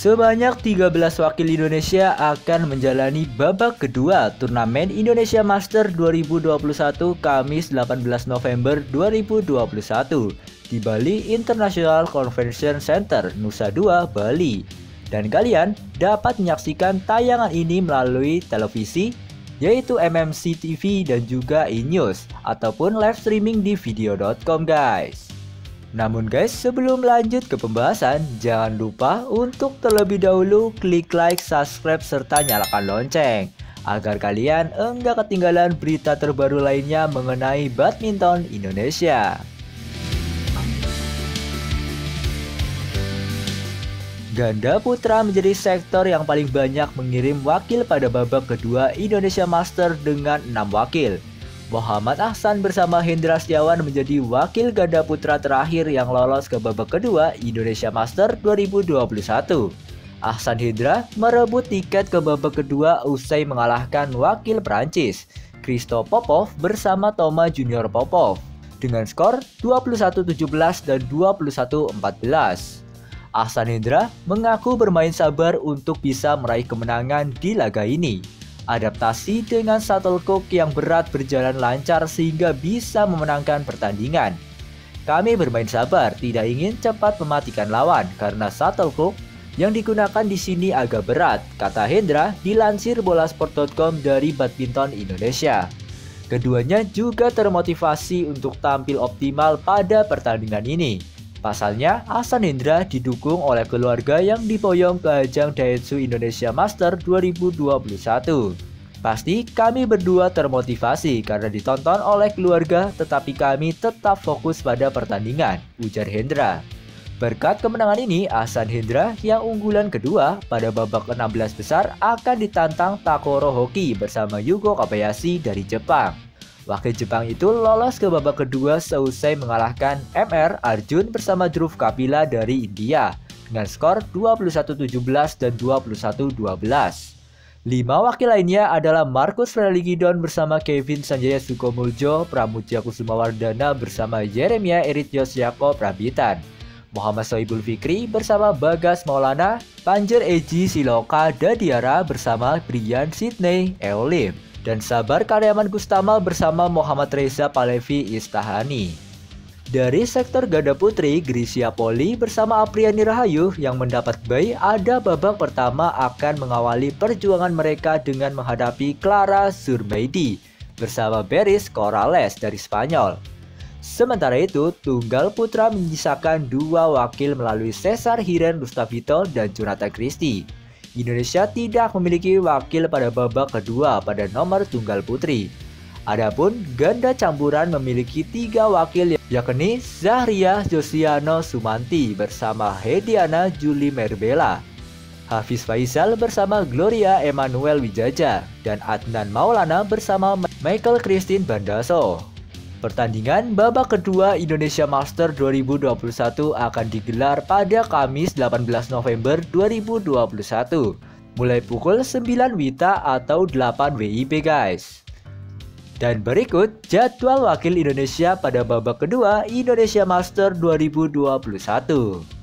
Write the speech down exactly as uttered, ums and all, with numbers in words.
Sebanyak tiga belas wakil Indonesia akan menjalani babak kedua turnamen Indonesia Master dua ribu dua puluh satu Kamis delapan belas November dua ribu dua puluh satu di Bali International Convention Center, Nusa Dua, Bali. Dan kalian dapat menyaksikan tayangan ini melalui televisi, yaitu M M C T V dan juga iNews, ataupun live streaming di video dot com guys. Namun guys, sebelum lanjut ke pembahasan, jangan lupa untuk terlebih dahulu klik like, subscribe, serta nyalakan lonceng agar kalian enggak ketinggalan berita terbaru lainnya mengenai badminton Indonesia. Ganda putra menjadi sektor yang paling banyak mengirim wakil pada babak kedua Indonesia Master dengan enam wakil. Muhammad Ahsan bersama Hendra Setiawan menjadi wakil ganda putra terakhir yang lolos ke babak kedua Indonesia Master dua ribu dua puluh satu. Ahsan Hendra merebut tiket ke babak kedua usai mengalahkan wakil Prancis, Christophe Popov bersama Thomas Junior Popov dengan skor dua puluh satu tujuh belas dan dua puluh satu empat belas. Ahsan Hendra mengaku bermain sabar untuk bisa meraih kemenangan di laga ini. Adaptasi dengan shuttlecock yang berat berjalan lancar sehingga bisa memenangkan pertandingan. Kami bermain sabar, tidak ingin cepat mematikan lawan karena shuttlecock yang digunakan di sini agak berat, kata Hendra dilansir bolasport dot com dari Badminton Indonesia. Keduanya juga termotivasi untuk tampil optimal pada pertandingan ini. Pasalnya, Ahsan Hendra didukung oleh keluarga yang diboyong ke ajang Daihatsu Indonesia Master dua ribu dua puluh satu. Pasti kami berdua termotivasi karena ditonton oleh keluarga, tetapi kami tetap fokus pada pertandingan, ujar Hendra. Berkat kemenangan ini, Ahsan Hendra yang unggulan kedua pada babak enam belas besar akan ditantang Takoro Hoki bersama Yugo Kobayashi dari Jepang. Wakil Jepang itu lolos ke babak kedua seusai mengalahkan M R Arjun bersama Dhruv Kapila dari India dengan skor dua puluh satu tujuh belas dan dua puluh satu dua belas. Lima wakil lainnya adalah Marcus Frenly-Gidon bersama Kevin Sanjaya Sukomuljo, Pramudia Kusumawardana bersama Yeremia Erityosyako Prabitan, Muhammad Sohibul Fikri bersama Bagas Maulana, Panjer Eji Siloka Dadiara bersama Brian Sydney Eolim, dan Sabar Karyaman Gustama bersama Muhammad Reza Palevi Istahani. Dari sektor ganda putri, Grisia Poli bersama Apriani Rahayu yang mendapat bye ada babak pertama akan mengawali perjuangan mereka dengan menghadapi Clara Zurmeidi bersama Beris Corrales dari Spanyol. Sementara itu, tunggal putra menyisakan dua wakil melalui Cesar Hiren Rustavito dan Jonathan Christie. Indonesia tidak memiliki wakil pada babak kedua pada nomor tunggal putri. Adapun ganda campuran memiliki tiga wakil, yakni Zahria Josiano Sumanti bersama Hediana Juli Merbela, Hafiz Faisal bersama Gloria Emmanuel Wijaja, dan Adnan Maulana bersama Michael Christine Bandaso. Pertandingan babak kedua Indonesia Master dua ribu dua puluh satu akan digelar pada Kamis delapan belas November dua ribu dua puluh satu mulai pukul sembilan W I B atau delapan W I B guys. Dan berikut jadwal wakil Indonesia pada babak kedua Indonesia Master dua ribu dua puluh satu.